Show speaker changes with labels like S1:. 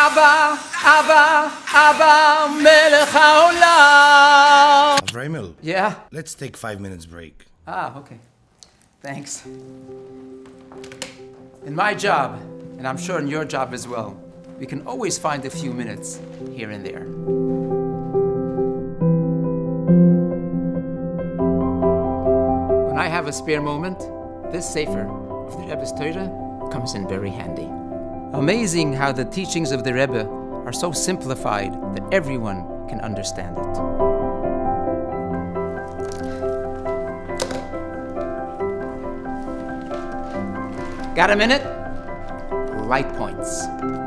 S1: Abba, Melech HaOlam.
S2: Avraham,
S1: Yeah?
S2: let's take 5 minutes break.
S1: Okay. Thanks. In my job, and I'm sure in your job as well, we can always find a few minutes here and there. When I have a spare moment, this Sefer of the Rebbe's Torah comes in very handy. Amazing how the teachings of the Rebbe are so simplified that everyone can understand it. Got a minute? Lightpoints.